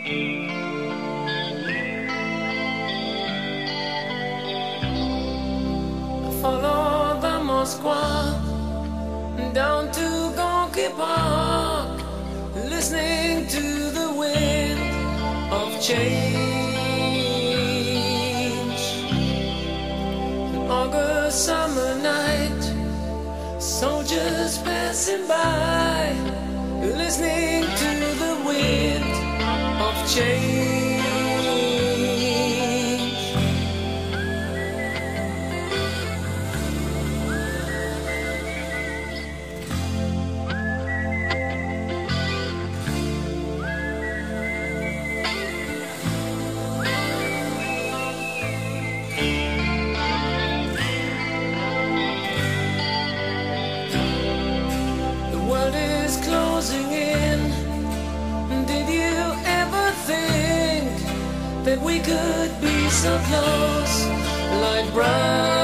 Follow the Moskva down to Gonky Park, listening to the wind of change. An August summer night, soldiers passing by, listening to the wind of change. Closing in. Did you ever think that we could be so close, like brothers?